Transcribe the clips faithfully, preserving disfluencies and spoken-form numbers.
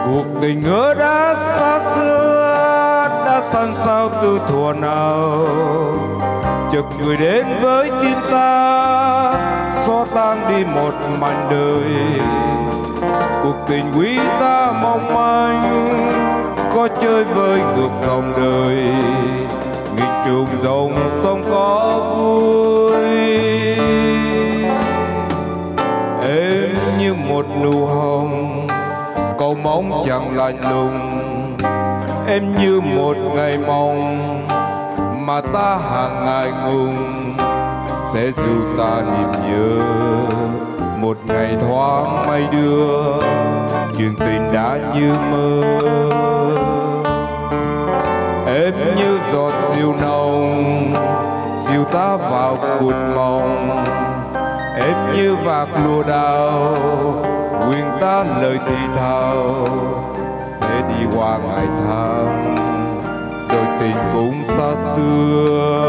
Cuộc tình ngỡ đã xa xưa, đã san sao từ thuở nào, chợt người đến với tim ta, xóa tan đi một mảnh đời. Cuộc tình quý giá mong manh, có chơi với ngược dòng đời, nghịch trùng dòng sông có vui. Em như một nụ hồng, cầu mong chẳng lạnh lùng. Em như một ngày mong mà ta hàng ngày ngùng, sẽ dìu ta niềm nhớ một ngày thoáng mây đưa, chuyện tình đã như mơ. Em như giọt rượu nồng, dìu ta vào cuột mộng. Em như vạc lúa đào, quyên ta lời thì thào, sẽ đi qua ngày tháng, rồi tình cũng xa xưa.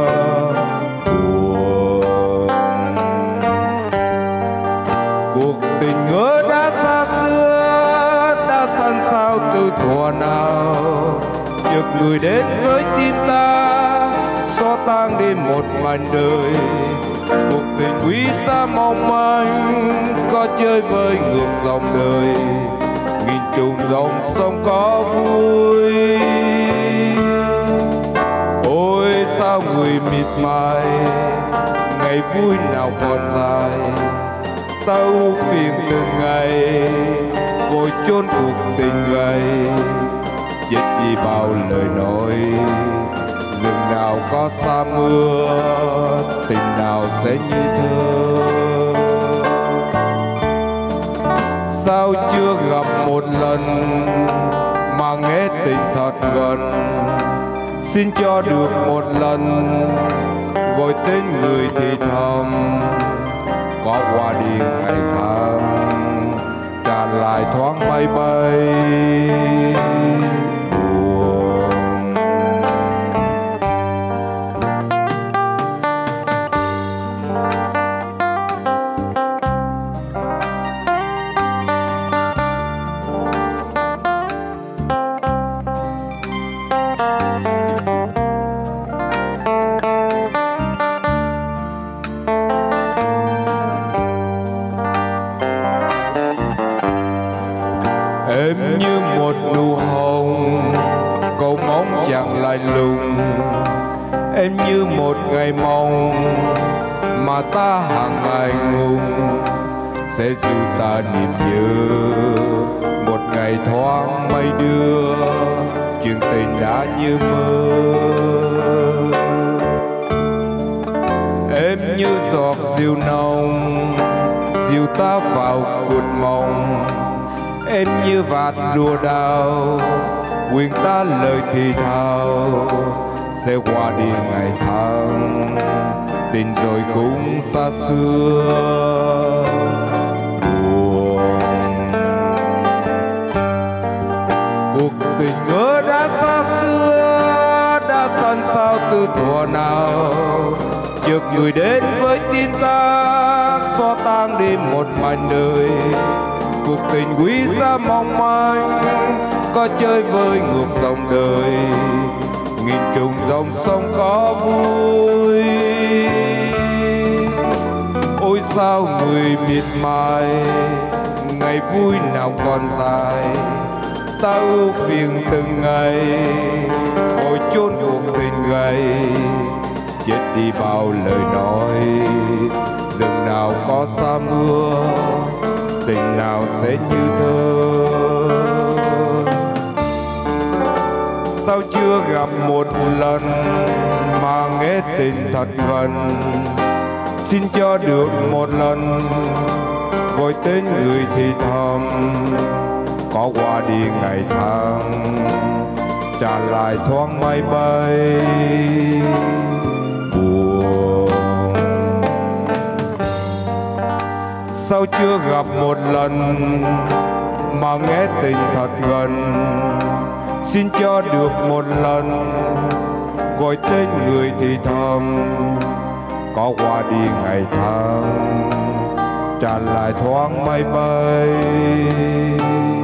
Cuộc tình ngỡ đã xa xưa, đã san sao từ thuở nào, chợt người đến với tim ta, xóa tan đi một mảnh đời. Cuộc tình quý giá mong manh, có chơi với ngược dòng đời, nghìn trùng dòng sông có vui. Ôi sao người mịt mài, ngày vui nào còn dài, ta ưu phiền từng ngày, vội chôn cuộc tình gầy. Chết đi bao lời nói, rừng nào có xa mưa, tình nào sẽ như thơ. Sao chưa gặp một lần mà nghe tình thật gần, xin cho được một lần gọi tên người thì thầm. Có qua đi ngày tháng, tràn lại thoáng mây bay. Em như một nụ hồng, cầu mong chẳng lạnh lùng. Em như một ngày mong mà ta hàng ngày ngùng, sẽ dìu ta niềm nhớ một ngày thoáng mây đưa, chuyện tình đã như mơ. Em như giọt rượu nồng, dìu ta vào cuột mộng. Em như vạt lúa đào, quyên ta lời thì thào, sẽ qua đi ngày tháng, tình rồi cũng xa xưa. Buồn cuộc tình ngỡ đã xa xưa, đã san sao từ thuở nào, chợt người đến với tim ta, xóa tan đi một mảnh đời. Cuộc tình quý giá mong manh, có chơi với ngược dòng đời, nghìn trùng dòng sông có vui. Ôi sao người miệt mài, ngày vui nào còn dài, ta ưu phiền từng ngày, vội chôn cuộc tình gầy. Chết đi bao lời nói, rừng nào có xa mưa, tình nào sẽ như thơ. Sao chưa gặp một lần mà nghe tình thật gần, xin cho được một lần gọi tên người thì thầm. Có qua đi ngày tháng, tràn lại thoáng mây bay. Buồn sao chưa gặp một lần mà nghe tình thật gần, xin cho được một lần gọi tên người thì thầm. Có qua đi ngày tháng, tràn lại thoáng mây bay.